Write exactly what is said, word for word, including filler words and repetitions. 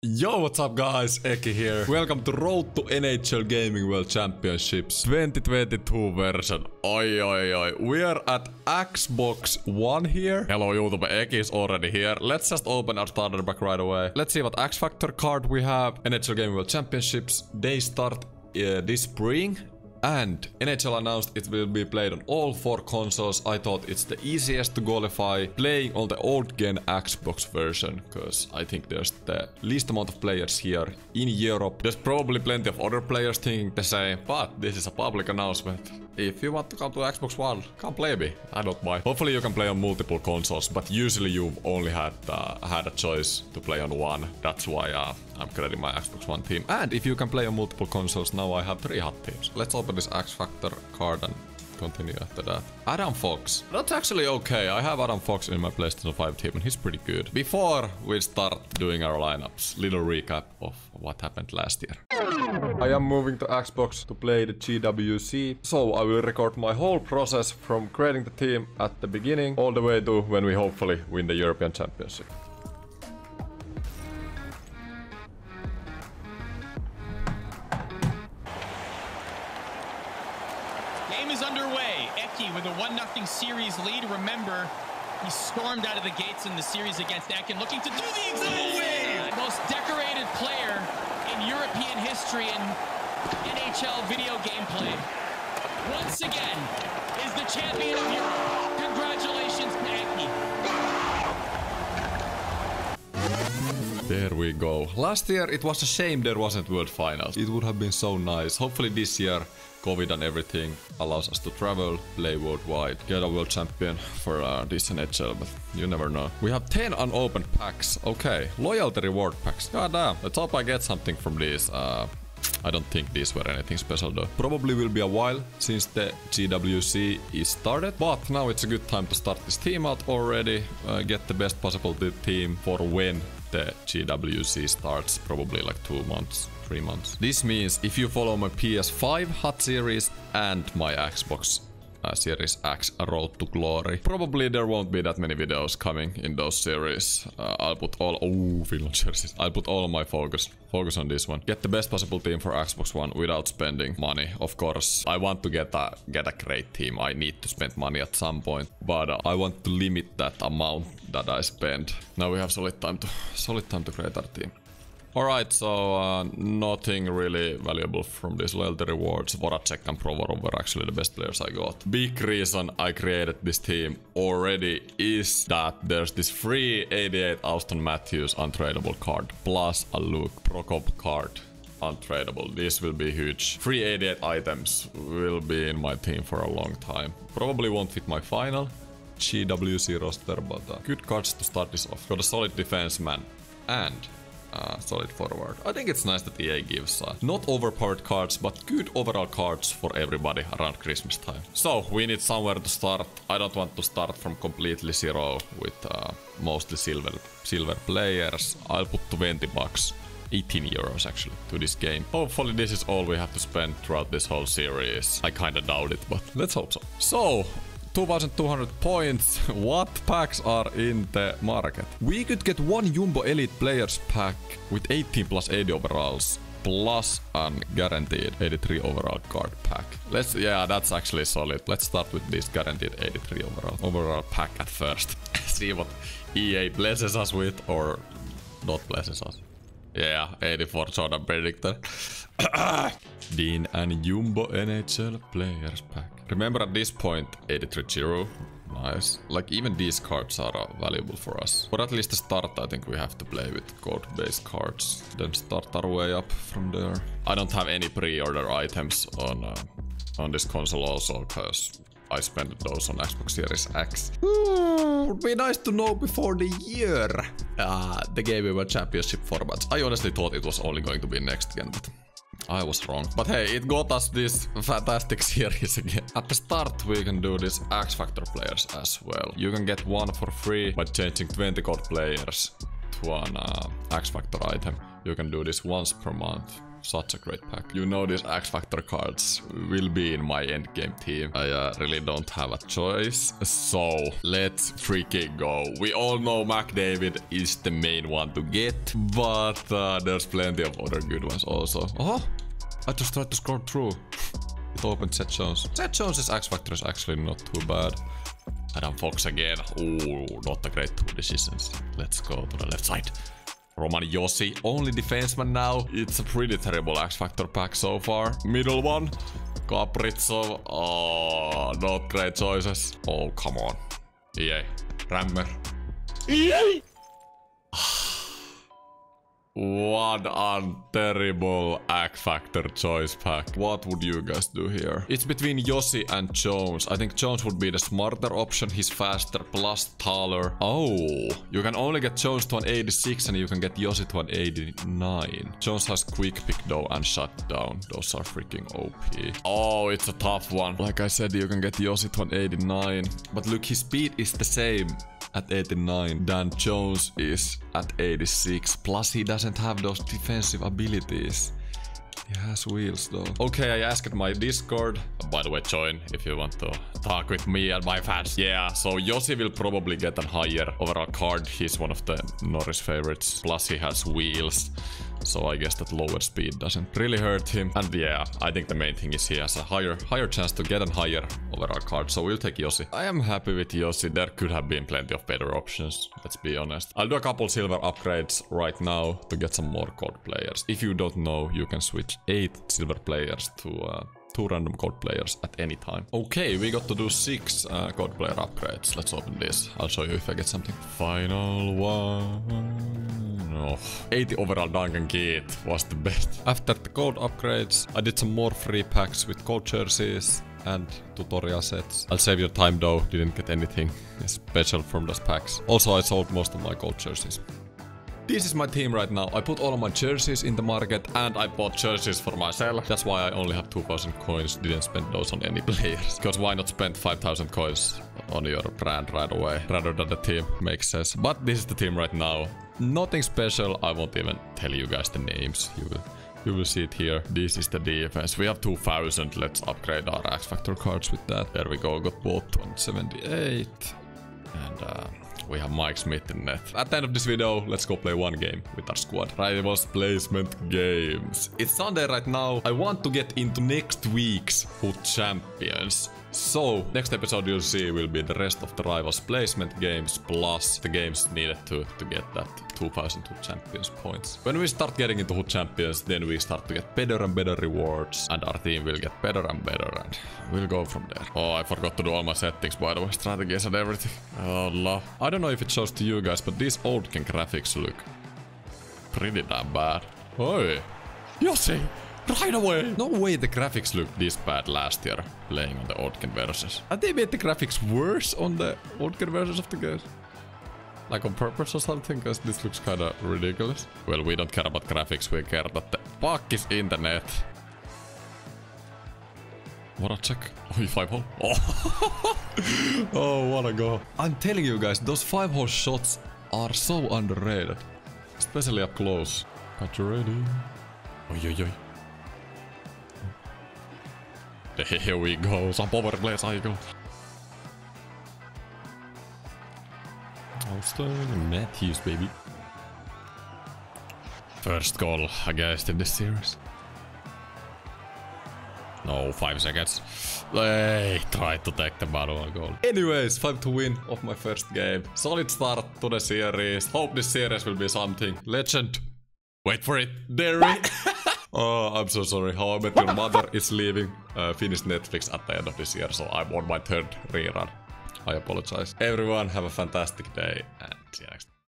Yo, what's up guys, Eki here. Welcome to Road to N H L Gaming World Championships twenty twenty-two version. Oi, oi, oi. We are at Xbox One here. Hello YouTube, Eki is already here. Let's just open our starter pack right away. Let's see what X Factor card we have. N H L Gaming World Championships. They start uh, this spring. And N H L announced it will be played on all four consoles. I thought it's the easiest to qualify playing on the old gen Xbox version, because I think there's the least amount of players here in Europe. There's probably plenty of other players thinking the same, but this is a public announcement. If you want to come to Xbox One, come play me. I don't mind. Hopefully you can play on multiple consoles, but usually you've only had uh, had a choice to play on one. That's why uh, I'm creating my Xbox One team. And if you can play on multiple consoles, now I have three hot teams. Let's open this X Factor card and continue after that. Adam Fox. That's actually okay. I have Adam Fox in my PlayStation five team and he's pretty good. Before we start doing our lineups, little recap of what happened last year. I am moving to Xbox to play the G W C, so I will record my whole process from creating the team at the beginning all the way to when we hopefully win the European Championship. Game is underway. Eki with a one nothing series lead. Remember, he stormed out of the gates in the series against Ekin, looking to do the exact way. Most decorated player in European history in N H L video gameplay. Once again, is the champion of Europe. Congratulations to Eki. There we go. Last year it was a shame there wasn't World Finals. It would have been so nice. Hopefully this year COVID and everything allows us to travel, play worldwide, get a world champion for uh, this N H L, but you never know. We have ten unopened packs. Okay, loyalty reward packs. God damn. Let's hope I get something from these. Uh, I don't think these were anything special though. Probably will be a while since the G W C is started, but now it's a good time to start this team out already. Uh, get the best possible team for when the G W C starts, probably like two months. Three months. This means if you follow my P S five hot series and my Xbox uh, Series X Road to Glory, probably there won't be that many videos coming in those series. Uh, I'll put all oh Finland jerseys. I'll put all of my focus focus on this one. Get the best possible team for Xbox One without spending money. Of course, I want to get a get a great team. I need to spend money at some point, but uh, I want to limit that amount that I spend. Now we have solid time to solid time to create our team. Alright, so uh, nothing really valuable from these loyalty rewards. Voracek and Provorov were actually the best players I got. Big reason I created this team already is that there's this free eighty-eight Auston Matthews untradeable card, plus a Luke Prokop card untradeable. This will be huge. Free eighty-eight items will be in my team for a long time. Probably won't fit my final G W C roster, but uh, good cards to start this off. Got a solid defenseman and Uh, solid forward. I think it's nice that E A gives uh, not overpowered cards, but good overall cards for everybody around Christmas time. So, we need somewhere to start. I don't want to start from completely zero with uh, mostly silver silver players. I'll put twenty bucks, eighteen euros actually, to this game. Hopefully this is all we have to spend throughout this whole series. I kinda doubt it, but let's hope so. So, two thousand two hundred points. What packs are in the market? We could get one Jumbo Elite Players pack with eighteen plus eighty overalls, plus an guaranteed eighty-three overall card pack. Let's, yeah, that's actually solid. Let's start with this guaranteed eighty-three overall overall pack at first. See what E A blesses us with or not blesses us. Yeah, eighty-four Jordan Predictor. Dean and Jumbo N H L Players pack. Remember at this point, eighty-three Giroux. Nice. Like even these cards are uh, valuable for us. For at least the start, I think we have to play with gold-based cards. Then start our way up from there. I don't have any pre-order items on uh, on this console also, because I spent those on Xbox Series X. Ooh, would be nice to know before the year. Uh, the Game World Championship formats. I honestly thought it was only going to be next gen, but I was wrong. But hey, it got us this fantastic series again. At the start, we can do this X Factor players as well. You can get one for free by changing twenty code players to an uh, X Factor item. You can do this once per month. Such a great pack. You know these X Factor cards will be in my endgame team. I uh, really don't have a choice. So, let's freaking go. We all know McDavid is the main one to get. But uh, there's plenty of other good ones also. Oh! I just tried to scroll through. It opened Seth Jones. Seth Jones's X Factor is actually not too bad. Adam Fox again. Ooh, not a great two decisions. Let's go to the left side. Roman Josi, only defenseman now. It's a pretty terrible X Factor pack so far. Middle one. Kaprizov. Oh, not great choices. Oh, come on. E A. Rammer. E A! What a terrible X Factor choice pack. What would you guys do here? It's between Josi and Jones. I think Jones would be the smarter option. He's faster, plus taller. Oh, you can only get Jones to an eighty-six and you can get Josi to an eighty-nine. Jones has quick pick though and shutdown. Those are freaking O P. Oh, it's a tough one. Like I said, you can get Josi to an eighty-nine. But look, his speed is the same at eighty-nine than Jones is at eighty-six. Plus he doesn't have those defensive abilities. He has wheels though. Okay, I asked my Discord. By the way, join if you want to talk with me and my fans. Yeah, so Josi will probably get a higher overall card. He's one of the Norris favorites. Plus he has wheels. So I guess that lower speed doesn't really hurt him. And yeah, I think the main thing is he has a higher higher chance to get a higher overall card. So we'll take Josi. I am happy with Josi. There could have been plenty of better options. Let's be honest. I'll do a couple silver upgrades right now to get some more gold players. If you don't know, you can switch eight silver players to uh, two random gold players at any time. Okay, we got to do six uh, gold player upgrades. Let's open this. I'll show you if I get something. Final one. Oh, eighty overall Duncan Keith was the best. After the gold upgrades, I did some more free packs with gold jerseys and tutorial sets. I'll save your time though, didn't get anything special from those packs. Also, I sold most of my gold jerseys. This is my team right now. I put all of my jerseys in the market and I bought jerseys for myself. That's why I only have two thousand coins. Didn't spend those on any players. Because why not spend five thousand coins on your brand right away rather than the team? Makes sense. But this is the team right now. Nothing special. I won't even tell you guys the names. You will, you will see it here. This is the defense. We have two thousand. Let's upgrade our X Factor cards with that. There we go. Got both one seventy-eight. And uh, we have Mike Smith in net. At the end of this video, let's go play one game with our squad. Rivals placement games. It's Sunday right now. I want to get into next week's Hood Champions. So, next episode you'll see will be the rest of the Rivals placement games plus the games needed to, to get that two thousand Hood Champions points. When we start getting into Hood Champions, then we start to get better and better rewards and our team will get better and better and we'll go from there. Oh, I forgot to do all my settings by the way, strategies and everything. Oh, love. I don't know if it shows to you guys, but these Oldken graphics look pretty damn bad. Oi! Josi! Right away! No way the graphics looked this bad last year playing on the Oldken versions. And they made the graphics worse on the Oldken versions of the game. Like on purpose or something, because this looks kinda ridiculous. Well, we don't care about graphics, we care that the puck is in the net. What a check. Oh, five hole. Oh. Oh, what a goal. I'm telling you guys, those five hole shots are so underrated. Especially up close. Got you ready. Oi, oi, oi. Here we go, some power play cycle. Austin Matthews, baby. First goal against in this series. No, five seconds. Hey, tried to take the manual goal. Anyways, five to win of my first game. Solid start to the series. Hope this series will be something. Legend. Wait for it. There we Oh, I'm so sorry. How I Met Your Mother is leaving uh, Finnish Netflix at the end of this year, so I'm on my third rerun. I apologize. Everyone, have a fantastic day and see you next time.